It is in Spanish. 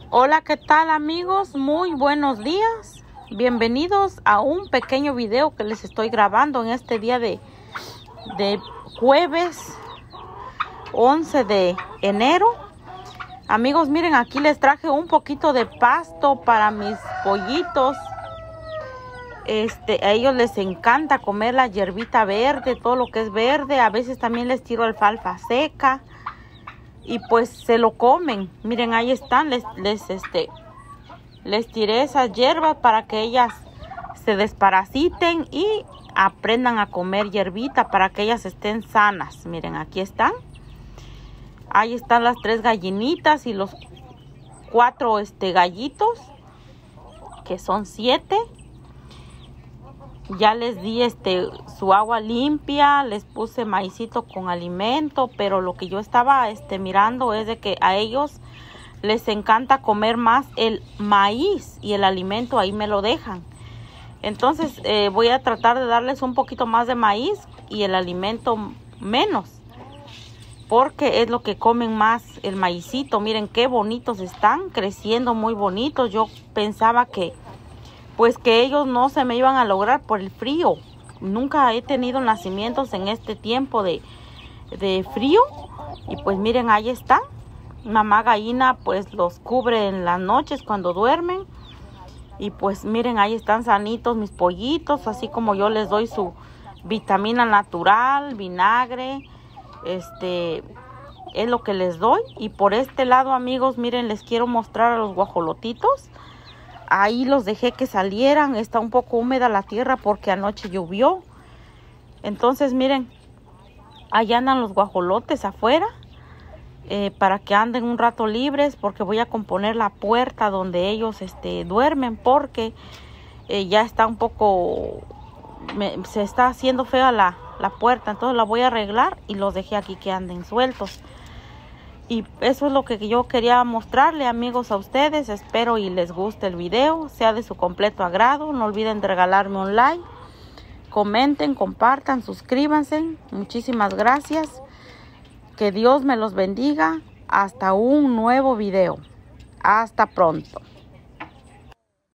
Hola, ¿qué tal amigos? Muy buenos días. Bienvenidos a un pequeño video que les estoy grabando en este día de jueves 11 de enero. Amigos, miren, aquí les traje un poquito de pasto para mis pollitos. A ellos les encanta comer la hierbita verde, todo lo que es verde. A veces también les tiro alfalfa seca. Y pues se lo comen. Miren, ahí están. Les tiré esas hierbas para que ellas se desparasiten y aprendan a comer hierbita para que ellas estén sanas. Miren, aquí están. Ahí están las 3 gallinitas y los 4 gallitos, que son 7. Ya les di su agua limpia, les puse maicito con alimento, pero lo que yo estaba mirando es de que a ellos les encanta comer más el maíz y el alimento ahí me lo dejan. Entonces voy a tratar de darles un poquito más de maíz y el alimento menos, porque es lo que comen más, el maicito. Miren qué bonitos están, creciendo muy bonitos. Yo pensaba que ellos no se me iban a lograr por el frío. Nunca he tenido nacimientos en este tiempo de frío. Y pues miren, ahí están. Mamá gallina pues los cubre en las noches cuando duermen. Y pues miren, ahí están sanitos mis pollitos. Así como yo les doy su vitamina natural, vinagre. Es lo que les doy. Y por este lado, amigos, miren, les quiero mostrar a los guajolotitos. Ahí los dejé que salieran. Está un poco húmeda la tierra porque anoche llovió. Entonces miren, ahí andan los guajolotes afuera. Para que anden un rato libres, porque voy a componer la puerta donde ellos duermen, porque ya está un poco, se está haciendo fea la puerta. Entonces la voy a arreglar y los dejé aquí que anden sueltos. Y eso es lo que yo quería mostrarle, amigos, a ustedes. Espero y les guste el video, sea de su completo agrado. No olviden de regalarme un like, comenten, compartan, suscríbanse. Muchísimas gracias. Que Dios me los bendiga. Hasta un nuevo video. Hasta pronto.